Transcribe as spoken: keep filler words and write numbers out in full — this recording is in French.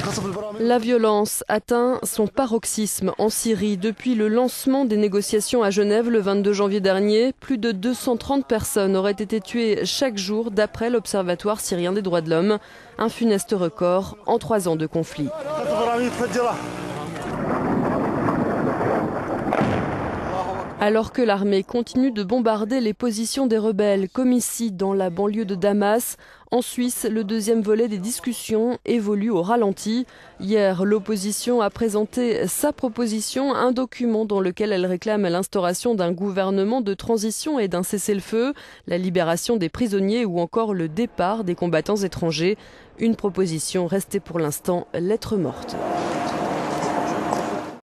La violence atteint son paroxysme en Syrie. Depuis le lancement des négociations à Genève le vingt-deux janvier dernier, plus de deux cent trente personnes auraient été tuées chaque jour d'après l'Observatoire syrien des droits de l'homme. Un funeste record en trois ans de conflit. Alors que l'armée continue de bombarder les positions des rebelles, comme ici dans la banlieue de Damas, en Suisse, le deuxième volet des discussions évolue au ralenti. Hier, l'opposition a présenté sa proposition, un document dans lequel elle réclame l'instauration d'un gouvernement de transition et d'un cessez-le-feu, la libération des prisonniers ou encore le départ des combattants étrangers. Une proposition restée pour l'instant lettre morte.